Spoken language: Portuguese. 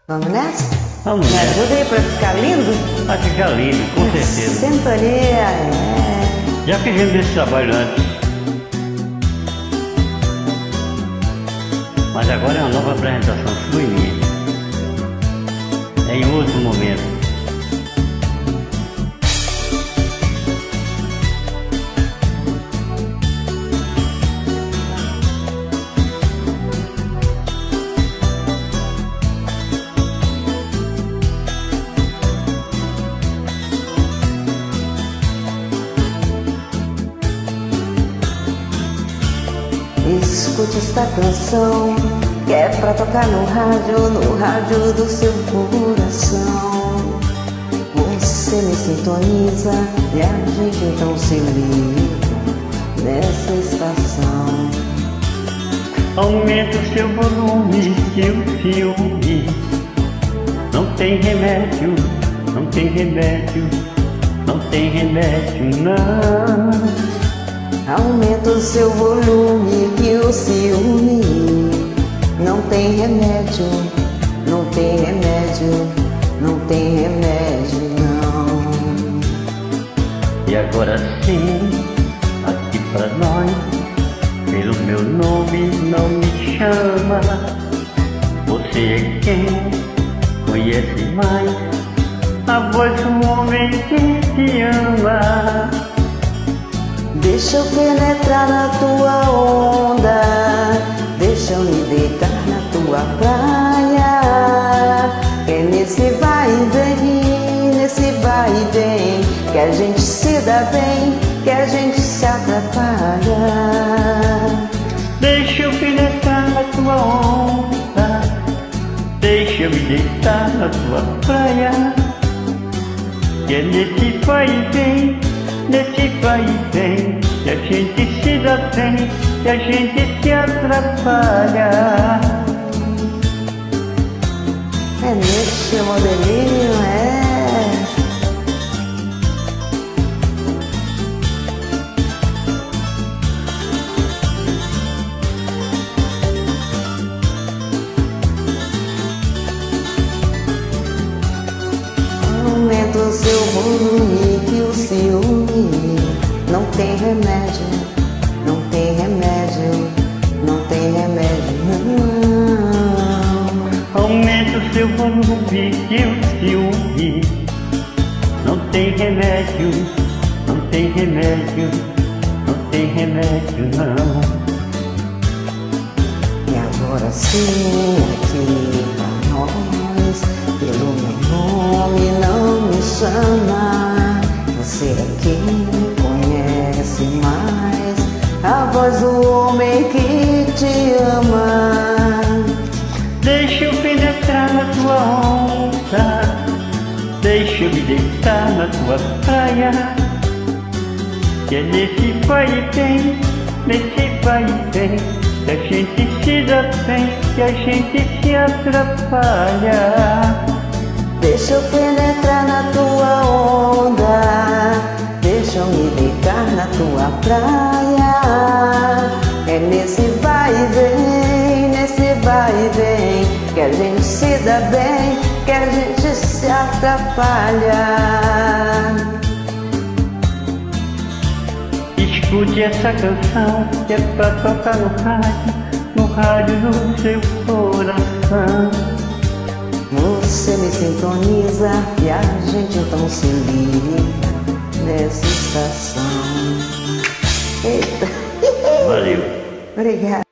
Vamos nessa? Vamos Me nessa. ajuda aí pra ficar lindo? Vai ficar lindo, com certeza. Sintonia, Já fizemos esse trabalho antes. Mas agora é uma nova apresentação sua e minha. É em outro momento. Escute esta canção, que é pra tocar no rádio do seu coração. Você me sintoniza e a gente então se liga nessa estação. Aumenta o seu volume que o filme não tem remédio, não tem remédio, não tem remédio não. Aumenta o seu volume que o ciúme não tem remédio, não tem remédio, não tem remédio não. E agora sim, aqui pra nós, pelo meu nome não me chama. Você é quem conhece mais a voz do homem que te ama. Deixa eu penetrar na tua onda, deixa eu me deitar na tua praia. É nesse vai e vem, nesse vai e vem, que a gente se dá bem, que a gente se atrapalha. Deixa eu penetrar na tua onda, deixa eu me deitar na tua praia. Que é nesse vai e vem, nesse vai e vem, que a gente se dá bem, que a gente se atrapalha. É nesse modelinho, é. Aumenta o seu volume que o ciúme não tem remédio, não tem remédio, não tem remédio não. Aumenta o seu volume que o ciúme não tem remédio, não tem remédio, não tem remédio não. E agora sim, aqui pra nós, pelo meu nome não me chama. Você é quem conhece mais a voz do homem que te ama. Deixa eu penetrar na tua onda, deixa eu me deitar na tua praia. Que é nesse vai e vem, nesse vai e vem, que a gente se dá bem, que a gente se atrapalha. Deixa eu penetrar na tua onda, deixa eu me deitar na tua praia. É nesse vai e vem, nesse vai e vem, que a gente se dá bem, que a gente se atrapalha. Escute essa canção que é pra tocar no rádio do seu coração. Você me sintoniza e a gente então se liga nessa estação. Eita! Valeu. Obrigada.